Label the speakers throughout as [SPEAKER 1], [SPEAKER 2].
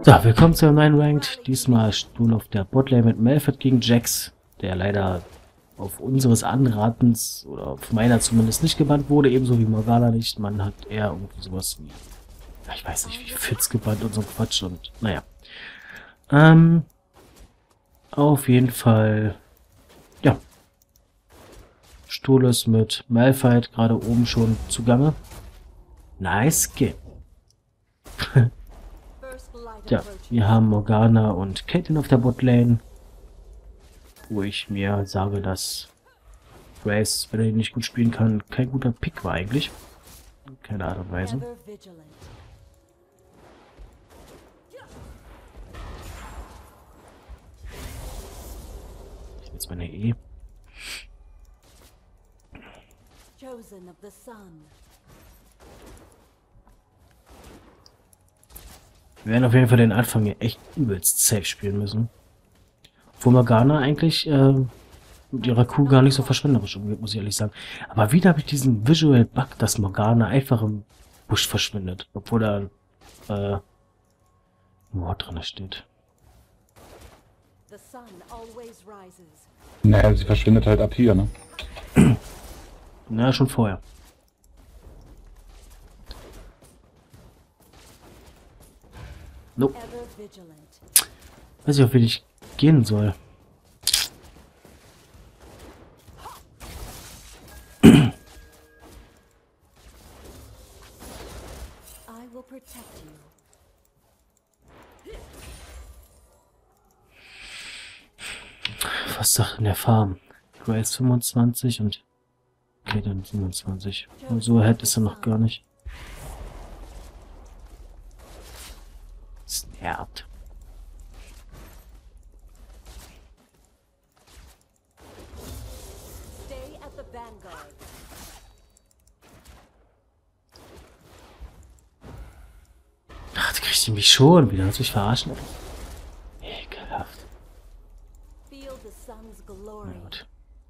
[SPEAKER 1] So, willkommen zu einem neuen Ranked. Diesmal nun auf der Botlane mit Malphite gegen Jax, der leider auf unseres Anratens, oder auf meiner zumindest, nicht gebannt wurde, ebenso wie Morgana nicht. Man hat eher irgendwie sowas wie, ich weiß nicht, wie Fitz gebannt und so ein Quatsch und naja. Auf jeden Fall, ja. Stolas mit Malphite gerade oben schon zugange. Nice Game. Ja, wir haben Morgana und Caitlyn auf der Botlane, wo ich mir sage, dass Grace, wenn er ihn nicht gut spielen kann, kein guter Pick war eigentlich. Keine Art und Weise. Ich jetzt meine E. Wir werden auf jeden Fall den Anfang hier echt übelst safe spielen müssen. Obwohl Morgana eigentlich mit ihrer Kuh gar nicht so verschwenderisch umgeht, muss ich ehrlich sagen. Aber wieder habe ich diesen Visual Bug, dass Morgana einfach im Busch verschwindet. Obwohl da ein Wort drin steht.
[SPEAKER 2] Naja, sie verschwindet halt ab hier, ne?
[SPEAKER 1] Na, schon vorher. Nope. Weiß ich, auf wen ich gehen soll. Was sagt denn der Farm? Grace 25 und Caitlyn 27. Und so hätte es er noch gar nicht. Das nervt. Ach, da kriegt sie mich schon wieder. Hast du mich verarschen? Ekelhaft. Na gut.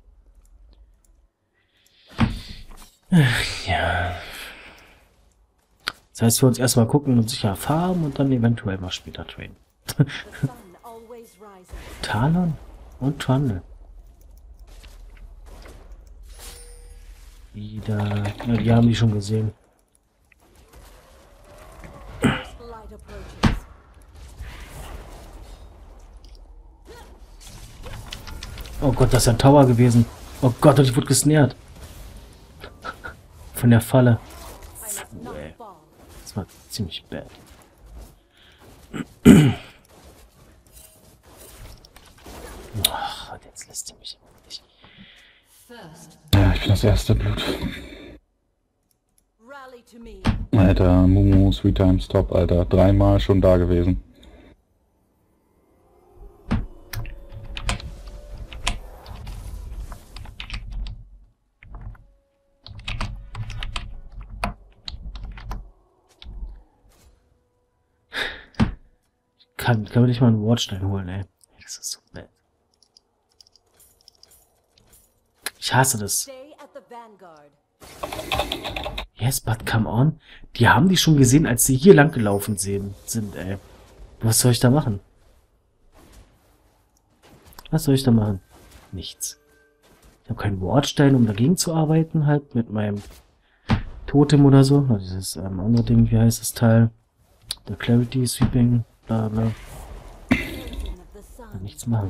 [SPEAKER 1] Ja. Das heißt, wir uns erstmal gucken und sicher farmen und dann eventuell mal später traden. Talon und Trundle. Wieder. Ja, die haben die schon gesehen. Oh Gott, das ist ein Tower gewesen. Oh Gott, und ich wurde gesnared. Von der Falle. Puh, ey. Das war ziemlich bad. Ach, jetzt lässt sie mich nicht.
[SPEAKER 2] Ja, ich bin das erste Blut. Alter, Mumu, 3 times top, Alter. 3-mal schon da gewesen.
[SPEAKER 1] Kann man nicht mal einen Wardstein holen, ey. Das ist so bad. Ich hasse das. Yes, but come on. Die haben die schon gesehen, als sie hier lang gelaufen sind, ey. Was soll ich da machen? Was soll ich da machen? Nichts. Ich habe keinen Wardstein, um dagegen zu arbeiten, halt mit meinem Totem oder so. Na, dieses andere Ding, wie heißt das Teil? Der Clarity Sweeping. Bla bla. Kann nichts machen.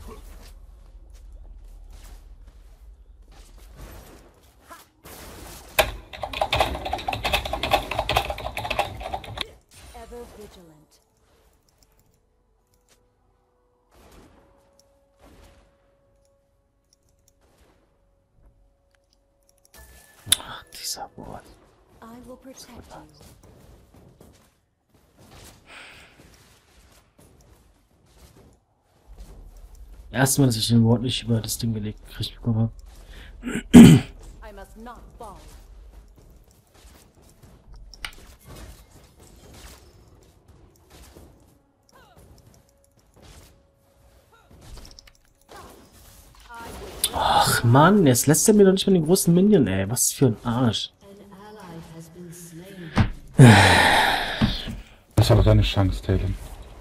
[SPEAKER 1] Ach, dieser Wort. Erstmal, dass ich den Wort nicht über das Ding gelegt gekriegt bekomme. Ach Mann, jetzt lässt er mir doch nicht mal den großen Minion, ey. Was für ein Arsch.
[SPEAKER 2] Das war doch deine Chance, Talon.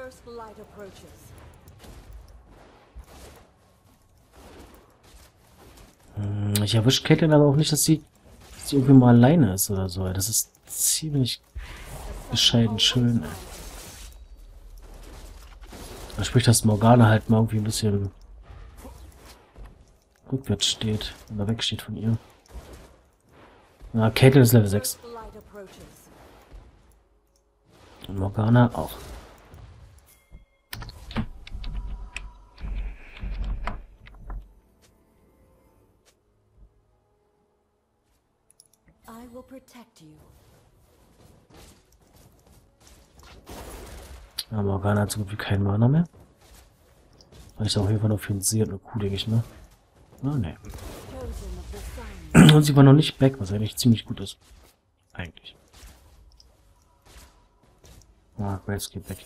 [SPEAKER 3] First light approaches.
[SPEAKER 1] Ich erwische Caitlyn aber auch nicht, dass sie irgendwie mal alleine ist oder so. Das ist ziemlich bescheiden schön. Da spricht, dass Morgana halt mal irgendwie ein bisschen rückwärts steht oder wegsteht von ihr. Na, Caitlyn ist Level 6.
[SPEAKER 3] First light approaches.
[SPEAKER 1] Und Morgana auch.
[SPEAKER 3] I will protect you.
[SPEAKER 1] Ja, Morgana hat so gut wie keinen Mana mehr. Reicht auf jeden Fall noch für sie und eine Kuh, denke ich, ne? Ah, ne.
[SPEAKER 3] Chosen of the sun.
[SPEAKER 1] Und sie war noch nicht back, was eigentlich ziemlich gut ist. Eigentlich. Ah, Graves geht weg.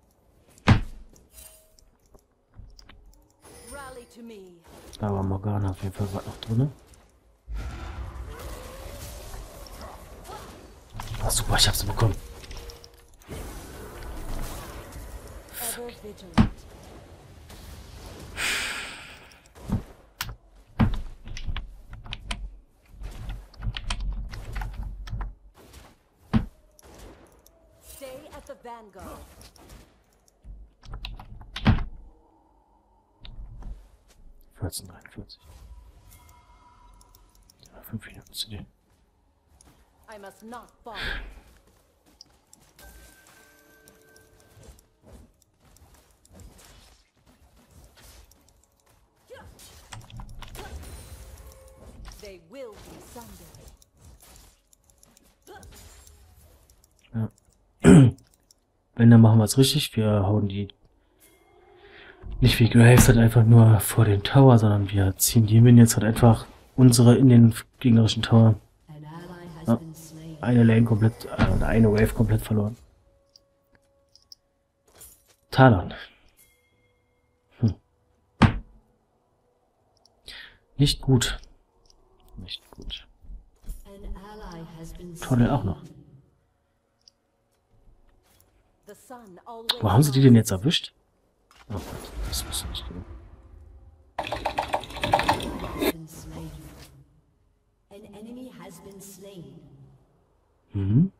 [SPEAKER 3] Rally to me.
[SPEAKER 1] Da war Morgana auf jeden Fall gerade noch drin. Ah, super, ich hab sie bekommen.
[SPEAKER 3] Ever vigilant. Stay at the vanguard.
[SPEAKER 1] Ja, 5 Minuten zu dir.
[SPEAKER 3] I must not fall. They will be someday.
[SPEAKER 1] Wenn, dann machen wir es richtig. Wir hauen die nicht wie Graves halt einfach nur vor den Tower, sondern wir ziehen die Minions halt einfach unsere in den gegnerischen Tower.
[SPEAKER 3] An ally has
[SPEAKER 1] Ja.
[SPEAKER 3] been slain.
[SPEAKER 1] Eine Lane komplett, eine Wave komplett verloren. Talon. Nicht gut. Nicht gut.
[SPEAKER 3] An ally has been
[SPEAKER 1] Tunnel auch noch.
[SPEAKER 3] The sun always
[SPEAKER 1] Wo haben sie die denn jetzt erwischt? Oh Gott, das wusste ich nicht genau.
[SPEAKER 3] been slain. An enemy has been slain.
[SPEAKER 1] Mhm.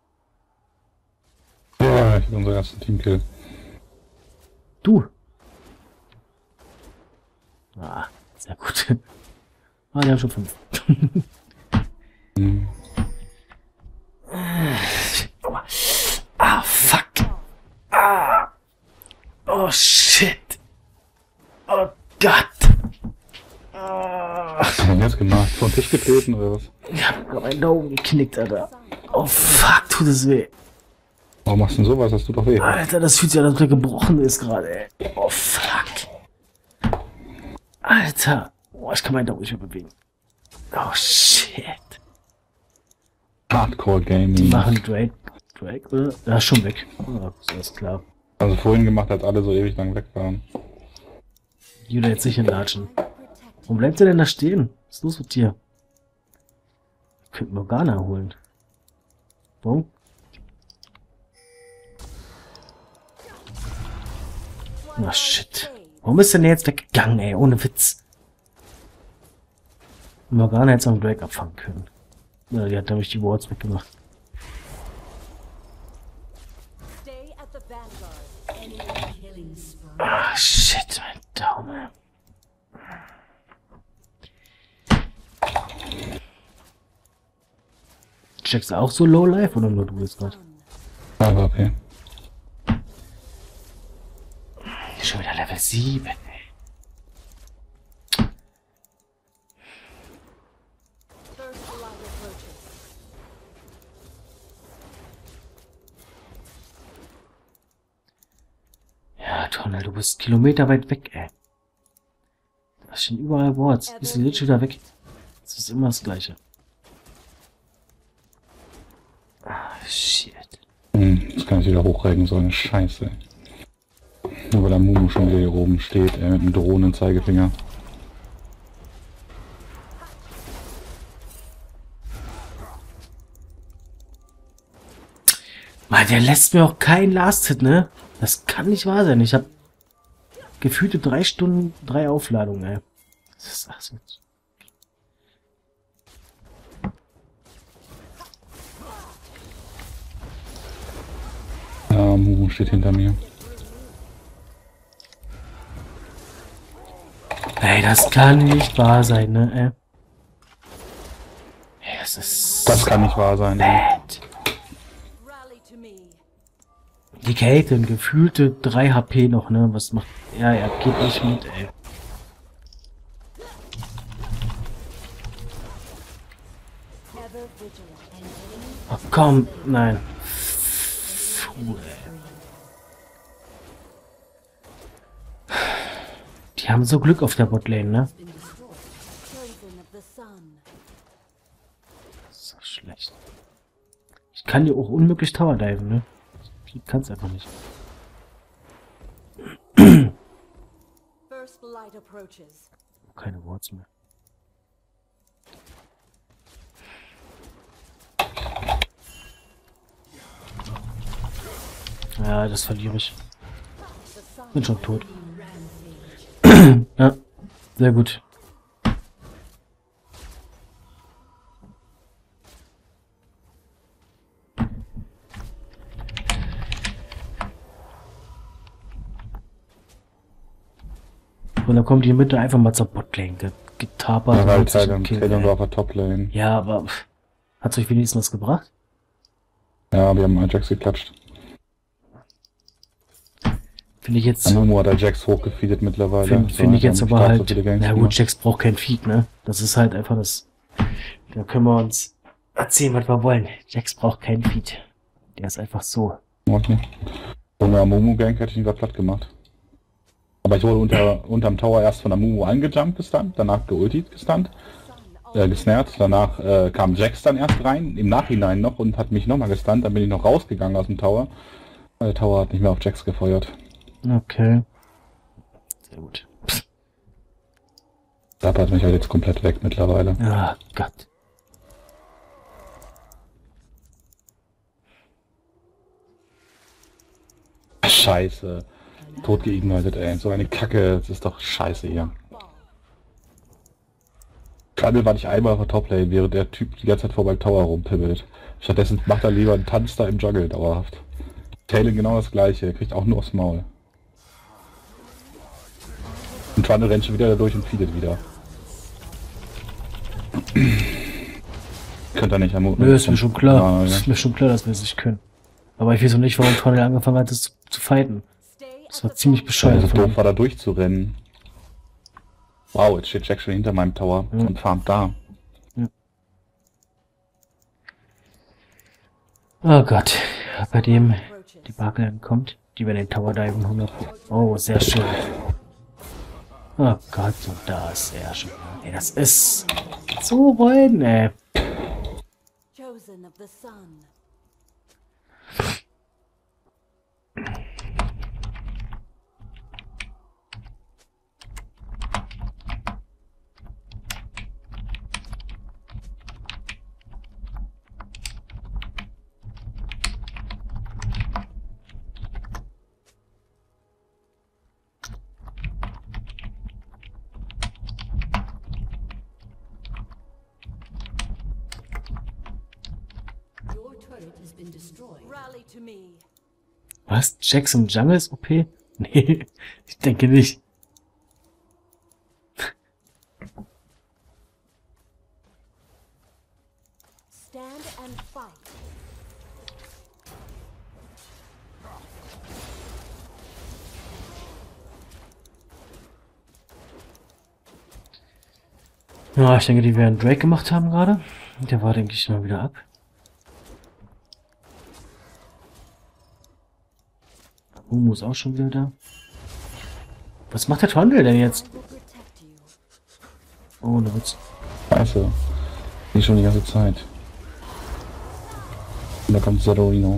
[SPEAKER 2] Ja, ich habe unseren ersten Teamkill.
[SPEAKER 1] Du. Ah, sehr gut. Ah, die haben schon 5. Ah, fuck. Ah. Oh, shit. Oh Gott. Ah.
[SPEAKER 2] Was hast du denn jetzt gemacht? Vor den Tisch getreten oder was?
[SPEAKER 1] Ich hab meinen Daumen geknickt, Alter. Oh, fuck, tut es weh.
[SPEAKER 2] Warum machst du denn sowas? Hast du doch weh.
[SPEAKER 1] Alter, das fühlt sich an, als ob der gebrochen ist gerade, ey. Oh, fuck. Alter. Oh, ich kann meinen Daumen nicht mehr bewegen. Oh, shit.
[SPEAKER 2] Hardcore
[SPEAKER 1] Die
[SPEAKER 2] Gaming.
[SPEAKER 1] machen Drake, oder? Ja, schon weg. Ja, so ist klar.
[SPEAKER 2] Also vorhin gemacht, als alle so ewig lang weg waren.
[SPEAKER 1] Judah jetzt nicht hinlatschen. Warum bleibt er denn da stehen? Was ist los mit dir? Wir könnten Morgana holen. Warum? Na shit. Warum ist denn der jetzt weggegangen, ey? Ohne Witz. Morgana hätte auch einen Drake abfangen können. Ja, die hat nämlich die Wards weggemacht.
[SPEAKER 3] Stay at the vanguard. Enemy killing spree.
[SPEAKER 1] Ah, shit, mein Daumen. Checkst du auch so Lowlife oder nur du jetzt gerade?
[SPEAKER 2] Aber okay.
[SPEAKER 1] Schon wieder Level 7, ey.
[SPEAKER 3] First light approaches.
[SPEAKER 1] Ja, Tunnel, du bist kilometerweit weg, ey. Da stehen überall Wards. Bist du jetzt schon wieder weg? Das ist immer das Gleiche. Ah, shit.
[SPEAKER 2] Jetzt kann ich wieder hochregen, so eine Scheiße. Nur weil der Mumu schon wieder hier oben steht, mit einem Drohnen-Zeigefinger.
[SPEAKER 1] Mann, der lässt mir auch keinen Last-Hit, ne? Das kann nicht wahr sein. Ich habe gefühlte 3 Stunden, 3 Aufladungen, ey. Das ist ach so.
[SPEAKER 2] Ja, Mumu steht hinter mir.
[SPEAKER 1] Ey, das kann nicht wahr sein, ne, ey. Ey, das ist...
[SPEAKER 2] Das kann nicht wahr sein. Ja.
[SPEAKER 1] bad. Die Caitlyn, gefühlte 3 HP noch, ne? Was macht... Ja, er geht nicht mit, ey. Oh, komm, nein. Puh, ey. Die haben so Glück auf der Botlane, ne? So schlecht. Ich kann hier auch unmöglich Tower diven, ne? Ich kann's einfach nicht. Keine Worts mehr. Ja, das verliere ich. Bin schon tot. Ja, sehr gut. Und dann kommt die Mitte einfach mal zur Botlane getapert.
[SPEAKER 2] Ja,
[SPEAKER 1] und
[SPEAKER 2] weil
[SPEAKER 1] holt sich einen
[SPEAKER 2] Taylor
[SPEAKER 1] Kill,
[SPEAKER 2] war
[SPEAKER 1] ey.
[SPEAKER 2] auf der Top-Lane.
[SPEAKER 1] Ja, aber hat's euch wenigstens was gebracht?
[SPEAKER 2] Ja, wir haben Ajax geklatscht.
[SPEAKER 1] Finde ich jetzt...
[SPEAKER 2] Mumu hat Ajax hochgefeedet mittlerweile.
[SPEAKER 1] Finde ich jetzt aber
[SPEAKER 2] stark,
[SPEAKER 1] halt...
[SPEAKER 2] so viele Games
[SPEAKER 1] Na gut,
[SPEAKER 2] gemacht.
[SPEAKER 1] Jax braucht kein Feed, ne? Das ist halt einfach das... Da können wir uns erzählen, was wir wollen. Jax braucht kein Feed. Der ist einfach so.
[SPEAKER 2] Mach nicht. So eine Mumu-Gank hätte ich ihn gerade platt gemacht. Aber ich wurde unterm Tower erst von der Mumu angejumpt gestunt, danach geultigt gestunt, gesnared, danach kam Jax dann erst rein, im Nachhinein noch und hat mich nochmal gestunt, dann bin ich noch rausgegangen aus dem Tower. Der Tower hat nicht mehr auf Jax gefeuert.
[SPEAKER 1] Okay. Sehr gut.
[SPEAKER 2] Da hat mich halt jetzt komplett weg mittlerweile.
[SPEAKER 1] Ah, Gott.
[SPEAKER 2] Scheiße. Tot geignitet, ey. So eine Kacke, das ist doch scheiße hier. Gerade weil ich einmal auf der Top-Lane, während der Typ die ganze Zeit vor meinem Tower rumpimmelt. Stattdessen macht er lieber einen Tanz da im Jungle dauerhaft. Taylor genau das gleiche, kriegt auch nur aufs Maul. Und Trundle rennt schon wieder da durch und feedet wieder. Könnt ihr nicht am
[SPEAKER 1] Nö, ist mir schon klar.
[SPEAKER 2] Ja,
[SPEAKER 1] Ist mir schon klar, dass wir es nicht können. Aber ich weiß auch nicht, warum Tunnel angefangen hat, das zu fighten. Das war ziemlich bescheuert.
[SPEAKER 2] Also
[SPEAKER 1] von
[SPEAKER 2] doof
[SPEAKER 1] ihm.
[SPEAKER 2] war da durchzurennen. Wow, jetzt steht Jack schon hinter meinem Tower und farmt da.
[SPEAKER 1] Oh Gott. Bei dem die Barkel kommt, die wir den Tower diven 100. Oh, sehr schön. Oh Gott, und da ist er schon. Ey, das ist so wollen, ey.
[SPEAKER 3] Chosen of the sun. Your turret has been destroyed.
[SPEAKER 4] Rally to me.
[SPEAKER 1] Was? Jax im Jungle ist OP? Nee, ich denke nicht.
[SPEAKER 4] Stand and fight.
[SPEAKER 1] Ja, ich denke, die werden Drake gemacht haben gerade. Der war, denke ich, mal wieder ab. Mumu ist auch schon wieder da. Was macht der Trundle denn jetzt?
[SPEAKER 4] I will protect you.
[SPEAKER 1] Oh, ne Witz.
[SPEAKER 2] Scheiße. Die schon die ganze Zeit. Und da kommt Zedorino.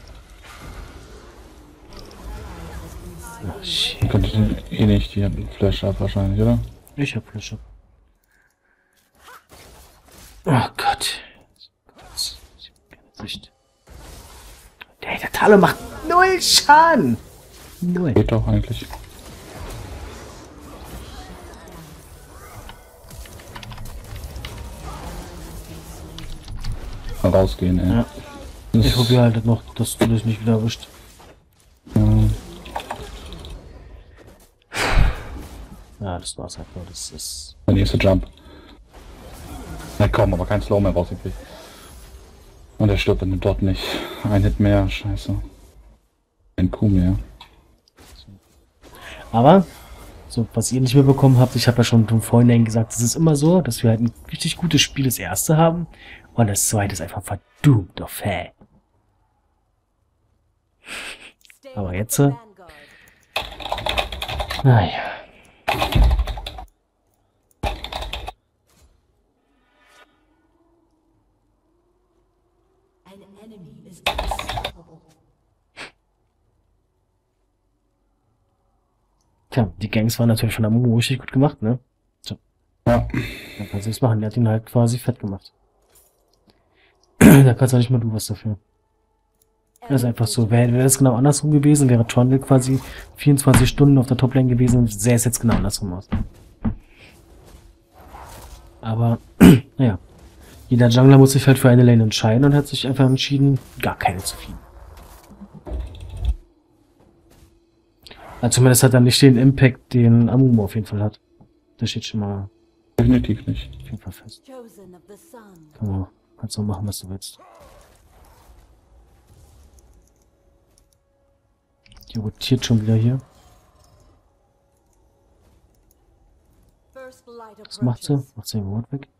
[SPEAKER 1] Ach, shit.
[SPEAKER 2] Die könnte den eh nicht, die hat einen Flash ab wahrscheinlich, oder?
[SPEAKER 1] Ich hab Flash up. Oh Gott. Sicht. Der Talo macht 0 Schaden. Null.
[SPEAKER 2] Geht doch eigentlich. Mal rausgehen, ey.
[SPEAKER 1] Ja. Ich probiere halt noch, dass du dich nicht wieder erwischt. Ja, das war's halt nur. Das ist.
[SPEAKER 2] Der nächste Jump. Na komm, aber kein Slow mehr rausgekriegt. Und er stirbt dann dort nicht. Ein Hit mehr, scheiße. Ein Kuh mehr.
[SPEAKER 1] Aber, so was ihr nicht mehr bekommen habt, ich habe ja schon von vorhin gesagt, es ist immer so, dass wir halt ein richtig gutes Spiel das erste haben und das zweite ist einfach verdammt auf Hä.
[SPEAKER 4] Stay
[SPEAKER 1] Aber
[SPEAKER 4] with
[SPEAKER 1] jetzt,
[SPEAKER 4] the vanguard.
[SPEAKER 1] naja.
[SPEAKER 3] An enemy is unstoppable.
[SPEAKER 1] Tja, die Gangs waren natürlich von der Mumu richtig gut gemacht, ne? So,
[SPEAKER 2] Ja.
[SPEAKER 1] da kannst du nichts machen. Der hat ihn halt quasi fett gemacht. Da kannst auch nicht mal du was dafür. Das ist einfach so. Wäre das genau andersrum gewesen, wäre Trundle quasi 24 Stunden auf der Toplane gewesen, sähe es jetzt genau andersrum aus. Aber, naja. Jeder Jungler muss sich halt für eine Lane entscheiden und hat sich einfach entschieden, gar keine zu viel. Also zumindest hat er nicht den Impact, den Amumu auf jeden Fall hat. Das steht schon mal
[SPEAKER 2] Definitiv nicht.
[SPEAKER 1] auf jeden Fall fest.
[SPEAKER 4] Chosen of the sun.
[SPEAKER 1] Kannst du machen, was du willst. Die rotiert schon wieder hier.
[SPEAKER 4] First light
[SPEAKER 1] Was macht sie?
[SPEAKER 4] approaches.
[SPEAKER 1] Macht sie den Wort weg?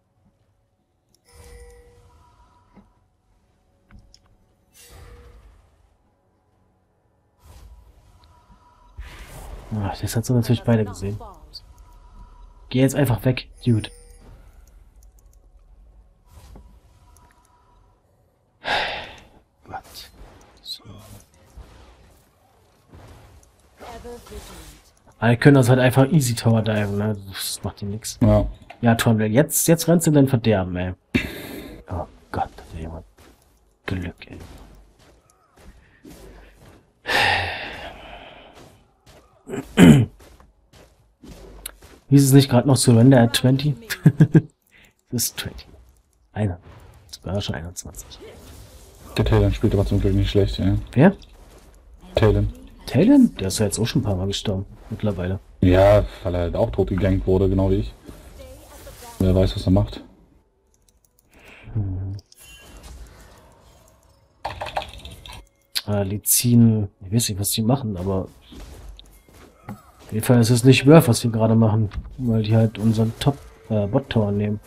[SPEAKER 1] Ach, das hat sie natürlich beide gesehen. Geh jetzt einfach weg, Dude. Gott. So.
[SPEAKER 4] Ever vigilant.
[SPEAKER 1] Aber die können das halt einfach easy Tower diven, ne? Das macht ihm nix.
[SPEAKER 2] Ja.
[SPEAKER 1] Ja, Trundle, jetzt rennst du in dein Verderben, ey. Oh Gott, hat der jemand Glück, ey. Hieß es nicht gerade noch Surrender at 20? Das ist 20. Einer. Sogar schon 21.
[SPEAKER 2] Der Talon spielt aber zum Glück nicht schlecht, ja.
[SPEAKER 1] Wer?
[SPEAKER 2] Talon.
[SPEAKER 1] Talon? Der ist ja jetzt auch schon ein paar Mal gestorben. Mittlerweile.
[SPEAKER 2] Ja, weil er halt auch tot gegankt wurde, genau wie ich. Wer weiß, was er macht.
[SPEAKER 1] Die ziehen, ich weiß nicht, was die machen, aber auf jeden Fall ist es nicht worth, was wir gerade machen, weil die halt unseren Bot-Tower nehmen.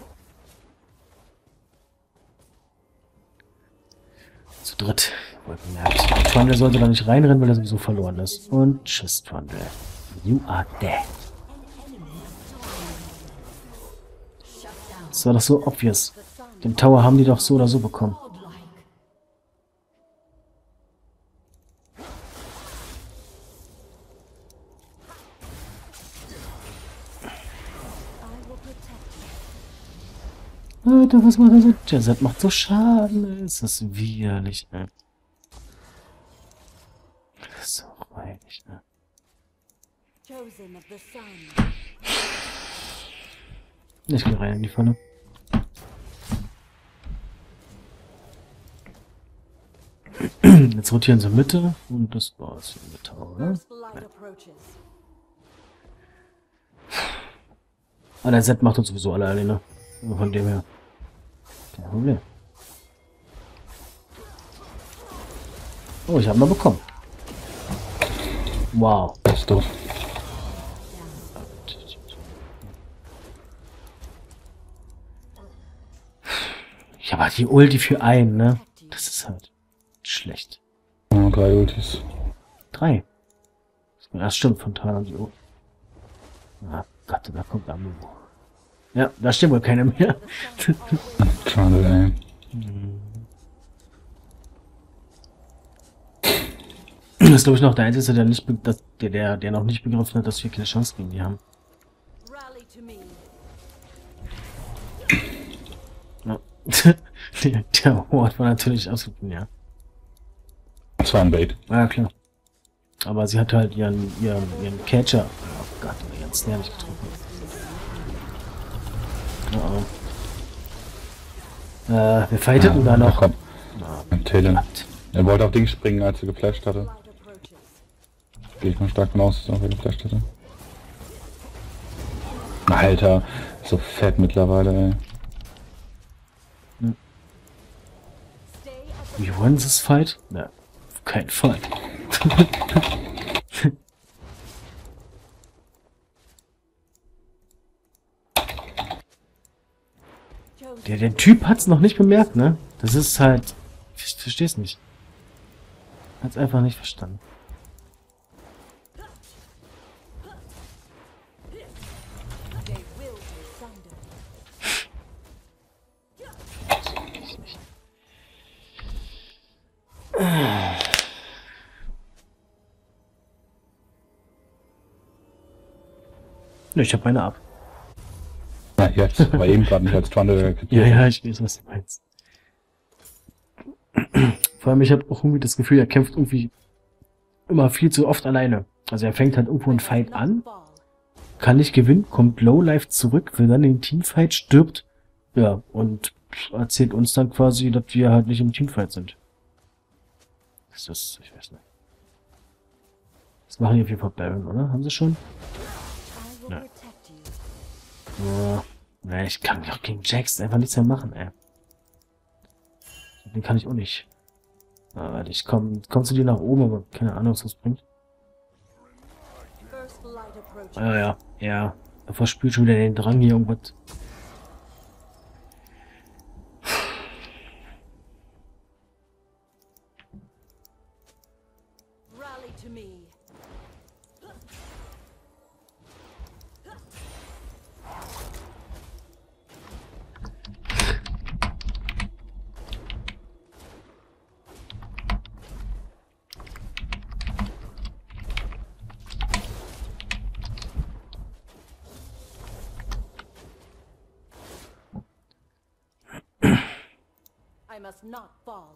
[SPEAKER 1] Zu dritt. Wohlgemerkt. Trundle sollte da nicht reinrennen, weil er sowieso verloren ist. Und tschüss, Trundle. You are dead. Das war doch so obvious. Den Tower haben die doch so oder so bekommen.
[SPEAKER 3] Godlike.
[SPEAKER 4] I will protect you.
[SPEAKER 1] Alter, was macht er so? Jazet macht so Schaden. Ist das widerlich, ey. Das ist so weinig, ne?
[SPEAKER 4] Chosen of the sun.
[SPEAKER 1] Ich geh rein in die Falle. Jetzt rotieren sie Mitte und das war's in der Tower, oder?
[SPEAKER 4] First light approaches.
[SPEAKER 1] Ah, der Set macht uns sowieso alle alleine. Also von dem her. Kein Problem. Oh, ich habe mal bekommen. Wow.
[SPEAKER 2] Das ist doof.
[SPEAKER 1] Ich habe halt die Ulti für einen, ne? Das ist halt schlecht.
[SPEAKER 2] Ja, 3 Ultis.
[SPEAKER 1] 3. Das stimmt, von Tana die Ulti. Ah Gott, da kommt Amumu. Ja, da stimmt wohl keiner mehr.
[SPEAKER 2] Schade, ey.
[SPEAKER 1] Das ist, glaube ich, noch der Einzige, der, nicht der noch nicht begriffen hat, dass wir keine Chance gegen die haben.
[SPEAKER 4] Rally to me.
[SPEAKER 1] Ja. der Wort war natürlich absolut, ja.
[SPEAKER 2] Das war ein Bait.
[SPEAKER 1] Ja, klar. Aber sie hat halt ihren Catcher. Oh Gott, ihren Snare nicht getroffen. Wir fighteten da
[SPEAKER 2] Ja,
[SPEAKER 1] noch.
[SPEAKER 2] komm. Talon.
[SPEAKER 1] Gott.
[SPEAKER 2] Er wollte auf Ding springen, als er geflasht hatte.
[SPEAKER 4] Light approaches.
[SPEAKER 2] Gehe ich mal stark von aus, dass er auch wieder geflasht hatte. Alter, ist so fett mittlerweile, ey.
[SPEAKER 4] Stay at
[SPEAKER 1] We won this fight? Na, auf keinen Fall.
[SPEAKER 4] Chosen.
[SPEAKER 1] Der Typ hat's noch nicht bemerkt, ne? Das ist halt... Ich versteh's nicht. Hat's einfach nicht verstanden.
[SPEAKER 4] They will be sundered.
[SPEAKER 1] Ich nicht. Ne, ich hab meine ab.
[SPEAKER 2] Na, jetzt, aber eben gerade nicht als Thunder.
[SPEAKER 1] Ja, ich weiß, was du meinst. Vor allem, ich habe auch irgendwie das Gefühl, er kämpft irgendwie immer viel zu oft alleine. Also er fängt halt irgendwo einen Fight an,
[SPEAKER 4] Fall.
[SPEAKER 1] kann nicht gewinnen, kommt Lowlife zurück, will dann in den Teamfight, stirbt, ja, und erzählt uns dann quasi, dass wir halt nicht im Teamfight sind. Das ist, ich weiß nicht. Das machen die auf jeden Fall Baron, oder? Haben sie schon?
[SPEAKER 4] I will
[SPEAKER 1] Ja.
[SPEAKER 4] protect you.
[SPEAKER 1] Ja, ne, ich kann auch gegen Jax einfach nichts mehr machen, ey. Den kann ich auch nicht. Aber ich komm zu dir nach oben, aber keine Ahnung, was das bringt.
[SPEAKER 4] First light approaches.
[SPEAKER 1] Ja. Er verspürt schon wieder den Drang hier irgendwas.
[SPEAKER 4] Rally to me. I must not fall.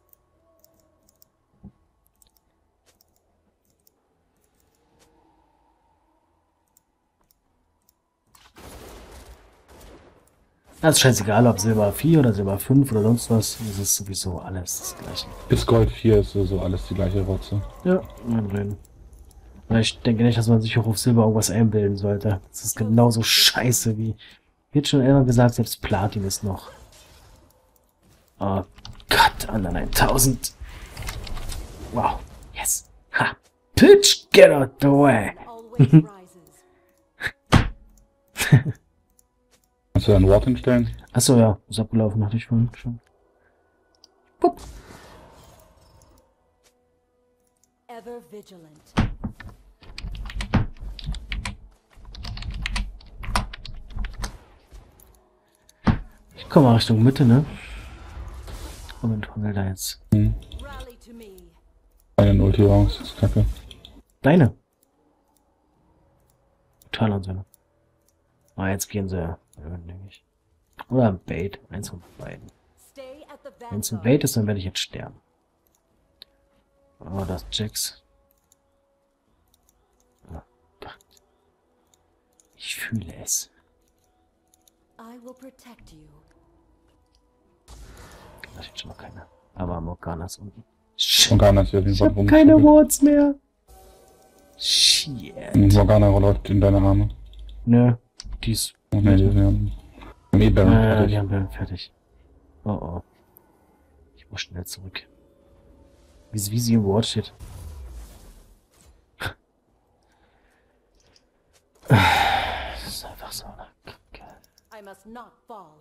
[SPEAKER 1] Das ist scheißegal, ob Silber 4 oder Silber 5 oder sonst was. Das ist sowieso alles das Gleiche.
[SPEAKER 2] Bis Gold 4 ist so alles die gleiche Rotze.
[SPEAKER 1] Ja, mein Reden. Ich denke nicht, dass man sich auch auf Silber irgendwas einbilden sollte. Das ist genauso scheiße wie... Wird schon immer gesagt, selbst Platin ist noch. Oh Gott, anderen 1000. Wow, yes. Ha! Pitch, get out the way!
[SPEAKER 4] Always rises.
[SPEAKER 2] Kannst du da ein Wort hinstellen?
[SPEAKER 1] Achso, ja, ist abgelaufen, hatte ich vorhin schon. Pup.
[SPEAKER 4] Ever vigilant.
[SPEAKER 1] Ich komme mal Richtung Mitte, ne? Moment, will da jetzt.
[SPEAKER 2] Hm.
[SPEAKER 4] Rally to me.
[SPEAKER 2] Eine Ulti raus, das ist kacke.
[SPEAKER 1] Deine. Talon-Sinne. Ah, jetzt gehen sie ja, denke ich. Oder ein Bait, eins von beiden.
[SPEAKER 4] Stay at the
[SPEAKER 1] Wenn es ein
[SPEAKER 4] vanguard.
[SPEAKER 1] Bait ist, dann werde ich jetzt sterben. Oh, das ist Jax. Oh Gott. Ich fühle es.
[SPEAKER 4] I will protect you.
[SPEAKER 1] Da steht schon noch keiner. Aber Morgana ist unten. Shit.
[SPEAKER 2] Morgana ist hier auf jeden
[SPEAKER 1] Ich
[SPEAKER 2] Fall
[SPEAKER 1] habe keine
[SPEAKER 2] rumgeschüttelt.
[SPEAKER 1] Wards mehr. Shit.
[SPEAKER 2] Morgana läuft in deine Arme.
[SPEAKER 1] Nö, die ist...
[SPEAKER 2] Oh ne, die haben E-Baron
[SPEAKER 1] die
[SPEAKER 2] fertig.
[SPEAKER 1] haben wir fertig. Oh oh. Ich muss schnell zurück. Wie sie im Ward steht. Das ist einfach so eine Kacke.
[SPEAKER 4] I must not fall.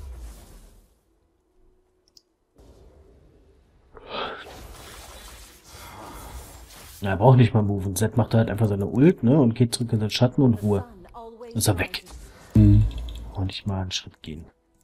[SPEAKER 1] Na, er braucht nicht mal moven. Zed macht halt einfach seine Ult, ne? Und geht zurück in den Schatten und Ruhe.
[SPEAKER 4] Sun always
[SPEAKER 1] Ist er weg.
[SPEAKER 4] rises.
[SPEAKER 2] Hm.
[SPEAKER 1] Und nicht mal einen Schritt gehen.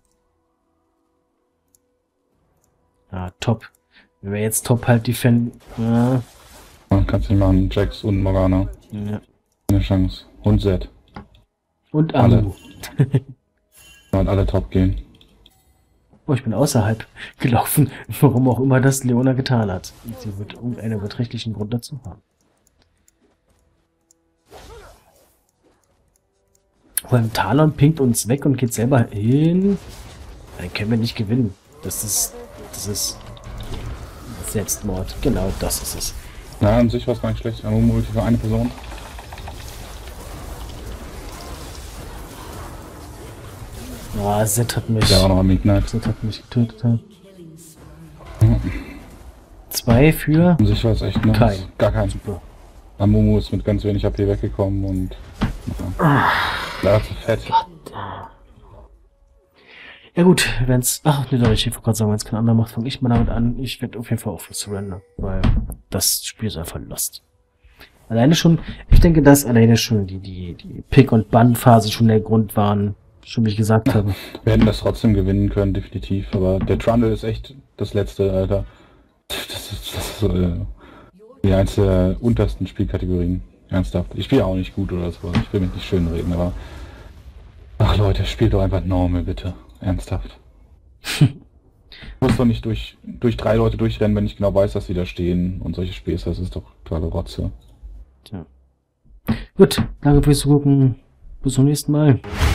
[SPEAKER 1] Ja, top. Wenn wir jetzt top halt defenden. Ja,
[SPEAKER 2] Man kann es nicht machen. Jax und Morgana.
[SPEAKER 1] ja.
[SPEAKER 2] Eine Chance. Und Zed.
[SPEAKER 1] Und
[SPEAKER 2] Alle.
[SPEAKER 1] Amu.
[SPEAKER 2] Und alle top gehen.
[SPEAKER 1] Oh, ich bin außerhalb gelaufen. Warum auch immer das Leona getan hat. Sie wird irgendeinen beträchtlichen Grund dazu haben. Vor allem Talon pinkt uns weg und geht selber hin. Dann können wir nicht gewinnen. Das ist Selbstmord. Genau, das ist es.
[SPEAKER 2] Na, an sich war es gar nicht schlecht. Amumu für eine Person.
[SPEAKER 1] Ah, Zed hat mich.
[SPEAKER 2] Der war noch am Ignite.
[SPEAKER 1] Zed hat mich getötet. Ja. 2 für.
[SPEAKER 2] An sich war es echt nice.
[SPEAKER 1] Kein.
[SPEAKER 2] Gar kein.
[SPEAKER 1] Super.
[SPEAKER 2] Amumu ist mit ganz wenig AP weggekommen und... Ja. Das ist fett.
[SPEAKER 1] Ja gut, wenn's... Ach, ne, Leute, ich wollte gerade sagen, wenn es kein anderer macht, fange ich mal damit an. Ich werde auf jeden Fall auch für Surrender, weil das Spiel ist einfach lost. Alleine schon, ich denke, dass alleine schon die Pick- und Bann-Phase schon der Grund waren, schon wie ich gesagt habe.
[SPEAKER 2] Wir hätten das trotzdem gewinnen können, definitiv. Aber der Trundle ist echt das Letzte, Alter. Das ist die eins der untersten Spielkategorien. Ernsthaft. Ich spiele auch nicht gut oder so. Ich will mich nicht schönreden, aber... Ach Leute, spielt doch einfach normal, bitte. Ernsthaft. Ich muss doch nicht durch 3 Leute durchrennen, wenn ich genau weiß, dass sie da stehen und solche Späße. Das ist doch totale Rotze.
[SPEAKER 1] Tja. Gut, danke fürs Zugucken. Bis zum nächsten Mal.